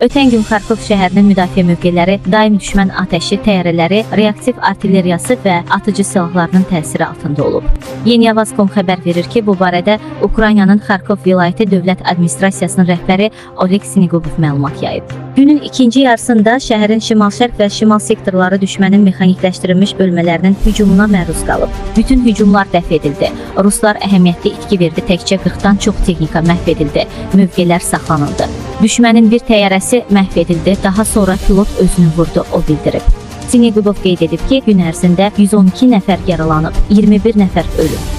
Ötən gün Xarkov şəhərinin müdafiə mövqeləri daim düşmən atəşi, təyyarələri, reaktiv artilleriyası və atıcı silahlarının təsiri altında olub. Yeniavaz.com xəbər verir ki, bu barədə Ukraynanın Xarkov vilayəti dövlət administrasiyasının rəhbəri Oleg Sinigubov məlumat yayıb. Günün ikinci yarısında şəhərin şimal-şərq və şimal sektorları düşmənin mexanikləşdirilmiş bölmələrinin hücumuna məruz qalıb. Bütün hücumlar dəf edildi. Ruslar əhəmiyyətli itki verdi, təkcə 40-dan çox texnika məhv edildi, mövqelər saxlanıldı. Düşmənin bir təyyarəsi məhv edildi, daha sonra pilot özünü vurdu, o bildirib. Sinigubov qeyd edib ki, gün ərzində 112 nəfər yaralanıb, 21 nəfər ölüb.